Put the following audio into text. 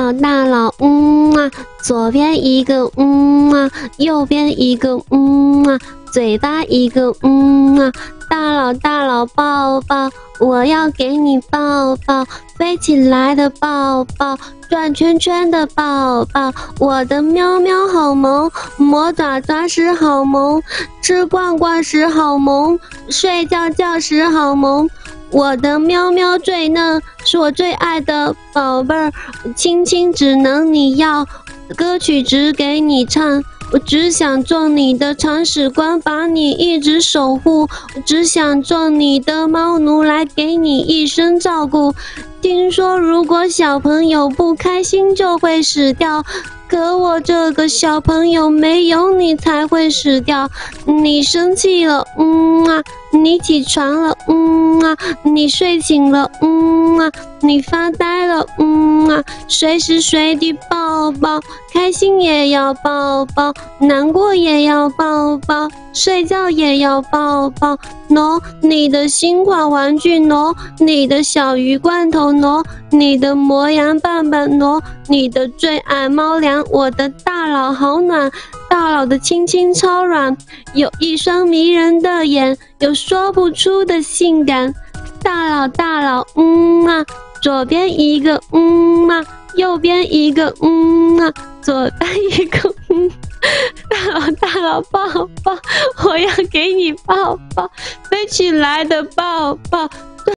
佬大佬，左边一个右边一个嘴巴一个大佬抱抱，我要给你抱抱，飞起来的抱抱，转圈圈的抱抱，我的喵喵好萌，磨爪爪时好萌，吃罐罐时好萌，睡觉觉时好萌，我的喵喵最嫩，是我最爱的宝贝儿，亲亲只能你要，歌曲只给你唱，我只想做你的铲屎官，把你一直守护，我只想做你的猫奴，来给你一生照顾。听说如果小朋友不开心就会死掉，可我这个小朋友没有你才会死掉。你生气了，你起床了，你睡醒了，你发呆了，随时随地抱抱，开心也要抱抱，难过也要抱抱，睡觉也要抱抱。喏，你的新款玩具，喏，你的小鱼罐头，喏，你的磨洋棒棒，喏，你的最爱猫粮，我的大佬好暖，大佬的亲亲超软，有一双迷人的眼，有说不出的性感。大佬，左边一个右边一个左边一个大佬抱抱，我要给你抱抱，飞起来的抱抱，